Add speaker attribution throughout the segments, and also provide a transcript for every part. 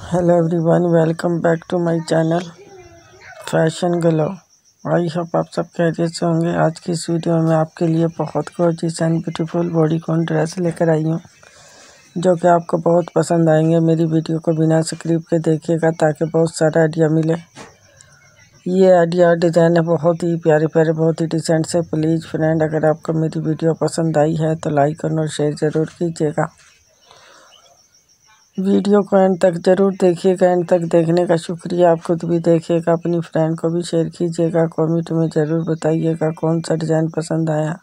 Speaker 1: Hello everyone, welcome back to my channel fashion glow. I hope आप सब खैरियत से होंगे। आज की इस वीडियो में आपके लिए बहुत gorgeous and beautiful bodycon dress लेकर आई हूँ, जो कि आपको बहुत पसंद आएंगे। मेरी वीडियो को बिना स्क्रिप्ट के देखिएगा ताकि बहुत सारा आइडिया मिले। ये आइडिया डिज़ाइन है बहुत ही प्यारे प्यारे, बहुत ही डिसेंट से। प्लीज़ फ्रेंड, अगर आपको मेरी वीडियो पसंद आई है तो लाइक और शेयर ज़रूर कीजिएगा। वीडियो को एंड तक ज़रूर देखिएगा। एंड तक देखने का शुक्रिया। आप खुद भी देखिएगा, अपनी फ्रेंड को भी शेयर कीजिएगा। कमेंट में ज़रूर बताइएगा कौन सा डिज़ाइन पसंद आया।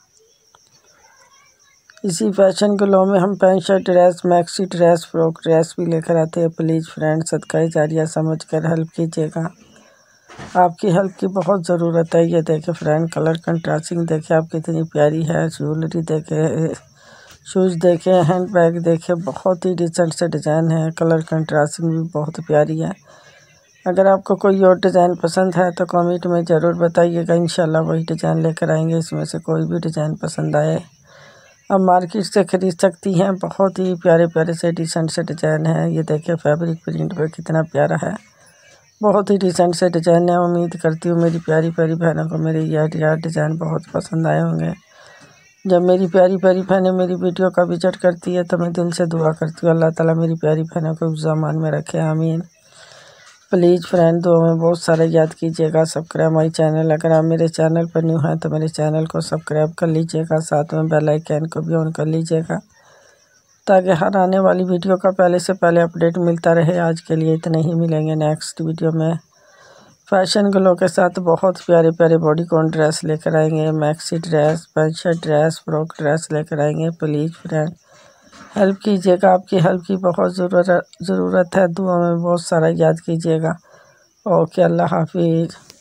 Speaker 1: इसी फैशन ग्लो में हम pant shirt dress, maxi dress, frock dress भी लेकर आते हैं। प्लीज़ फ्रेंड, सदका जारिया समझ कर हेल्प कीजिएगा। आपकी हेल्प की बहुत ज़रूरत है। ये देखे फ्रेंड, कलर कंट्रास्टिंग देखे आप कितनी प्यारी है। ज्वेलरी देखे, शूज़ देखे, हैंड बैग देखे, बहुत ही डिसेंट से डिज़ाइन है। कलर कंट्रास्टिंग भी बहुत प्यारी है। अगर आपको कोई और डिज़ाइन पसंद है तो कमेंट में ज़रूर बताइएगा। इंशाल्लाह वही डिज़ाइन लेकर आएंगे। इसमें से कोई भी डिज़ाइन पसंद आए आप मार्केट से ख़रीद सकती हैं। बहुत ही प्यारे प्यारे से डिसेंट से डिज़ाइन है। ये देखिए फैब्रिक प्रिंट पे कितना प्यारा है। बहुत ही डिसेंट से डिज़ाइन है। उम्मीद करती हूँ मेरी प्यारी प्यारी बहनों को मेरे यह डिज़ाइन बहुत पसंद आए होंगे। जब मेरी प्यारी प्यारी बहनें मेरी वीडियो का विजिट करती है तो मैं दिल से दुआ करती हूँ अल्लाह ताला मेरी प्यारी बहनों को ज़मान में रखे, आमीन। प्लीज़ फ्रेंड, दुआ में बहुत सारे याद कीजिएगा। Subscribe my channel. अगर आप मेरे चैनल पर न्यू हैं तो मेरे चैनल को सब्सक्राइब कर लीजिएगा। साथ में बेल आइकन को भी ऑन कर लीजिएगा ताकि हर आने वाली वीडियो का पहले से पहले अपडेट मिलता रहे। आज के लिए इतना ही, मिलेंगे नेक्स्ट वीडियो में फैशन ग्लो के साथ। बहुत प्यारे प्यारे बॉडीकॉन ड्रेस लेकर आएंगे, maxi dress, pant shirt dress, frock dress लेकर आएंगे। प्लीज़ फ्रेंड, हेल्प कीजिएगा। आपकी हेल्प की बहुत ज़रूरत है। दुआ में बहुत सारा याद कीजिएगा। ओके, अल्लाह हाफिज़।